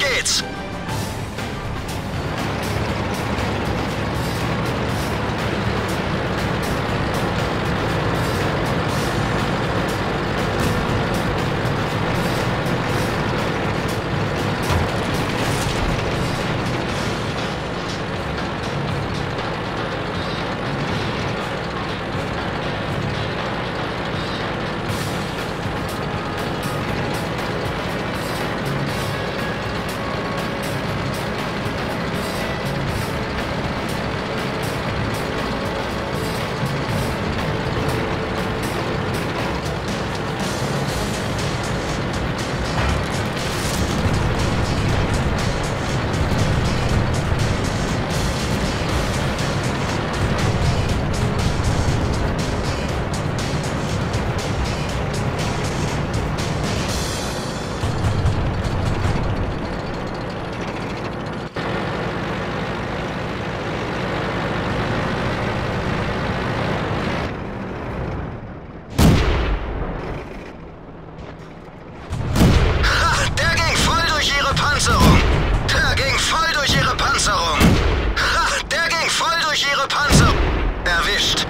geht's! Der ging voll durch ihre Panzerung. Ha, der ging voll durch ihre Panzerung. Erwischt.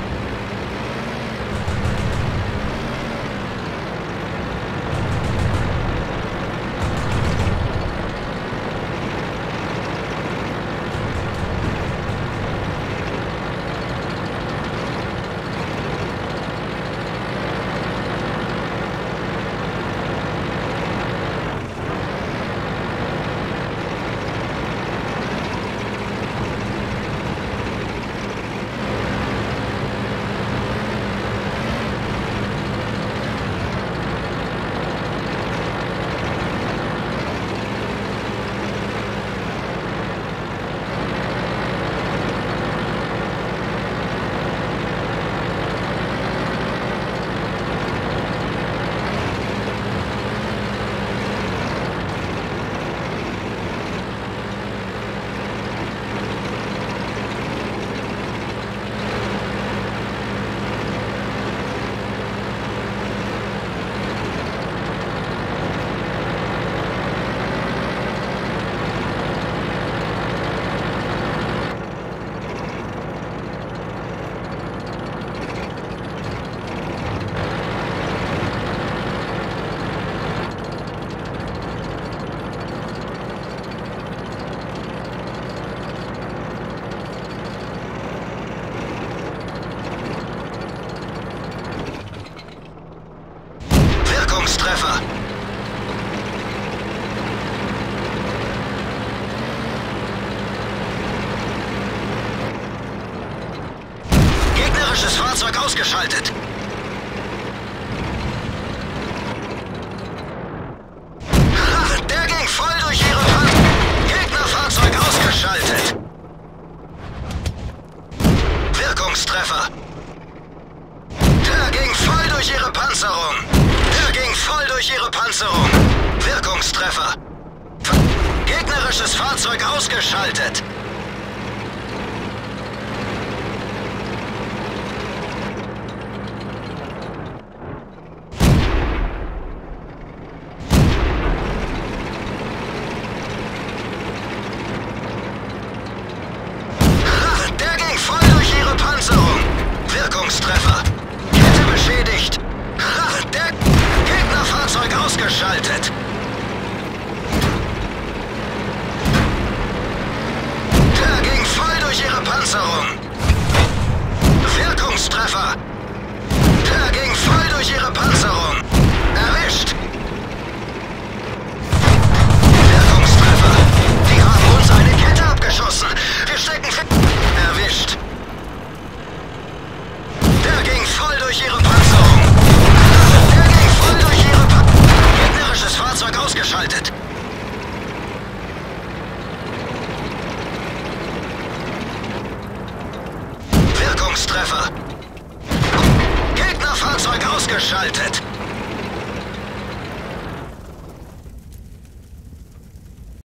Treffer. Gegnerisches Fahrzeug ausgeschaltet. Ha, der ging voll durch ihre Panzerung. Gegnerfahrzeug ausgeschaltet. Wirkungstreffer. Der ging voll durch ihre Panzerung. Der ging voll durch ihre Panzerung. Wirkungstreffer. Gegnerisches Fahrzeug ausgeschaltet. Ha, der ging voll durch ihre Panzerung. Wirkungstreffer. Kette beschädigt. Ha, der Gegnerfahrzeug ausgeschaltet. Der ging voll durch ihre Panzerung. Wirkungstreffer. Der ging voll durch ihre Panzerung. Erwischt. Wirkungstreffer. Die haben uns eine Kette abgeschossen. Wir stecken fest. Erwischt. Der ging voll durch ihre Panzerung. Der ging voll durch ihre Panzerung. Gegnerisches Fahrzeug ausgeschaltet. Wirkungstreffer.